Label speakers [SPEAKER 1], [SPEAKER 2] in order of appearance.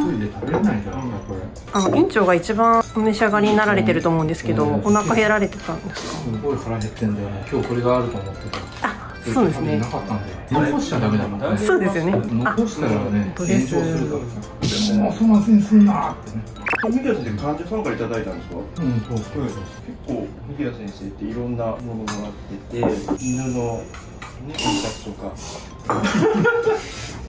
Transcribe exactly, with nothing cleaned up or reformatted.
[SPEAKER 1] いで食べれないじゃんこれ。
[SPEAKER 2] あの院長が一番お召し上がりになられてると思うんですけど、お腹やられてたんですか？
[SPEAKER 1] すごい腹減ってんだよね。今日これがあると思ってた。
[SPEAKER 2] あ、そうですね。
[SPEAKER 1] なかったんだよ。残しちゃダメだもんね。
[SPEAKER 2] そうですよね。
[SPEAKER 1] 残したらね、炎上するからさ。
[SPEAKER 2] で
[SPEAKER 1] もうそのせにすんなってね。
[SPEAKER 3] ミキヤ先生、患者さんからいただいたんですか？
[SPEAKER 1] うん、そうそう。
[SPEAKER 3] 結構ミキヤ先生っていろんなものもらってて、犬のね、Tシャツとか。